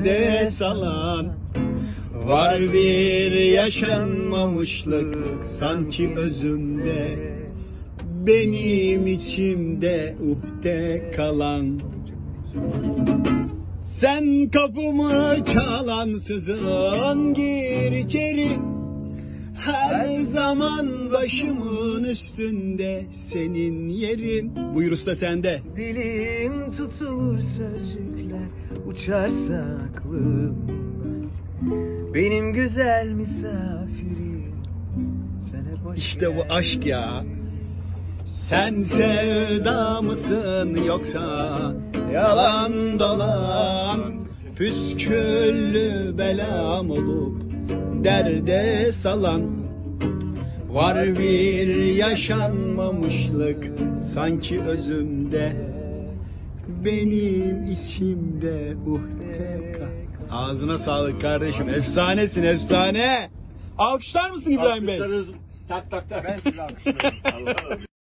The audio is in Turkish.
derde salan. Var bir yaşanmamışlık sanki özümde, benim içimde uhde kalan. Sen kapımı çalansızın, gir içeri. Her zaman başımın üstünde senin yerin. Buyur usta sende. Dilim tutulur sözcükler uçarsa aklım. Benim güzel misafirim sen hep hoş İşte bu aşk ya. Sen sevda mısın yoksa yalan dolan, püsküllü belam olup derde salan. Var bir yaşanmamışlık sanki özümde, benim içimde uhde kal. Ağzına sağlık kardeşim, efsanesin efsane. Alkışlar mısın İbrahim Bey? Tak tak tak. Ben size alkışlıyorum.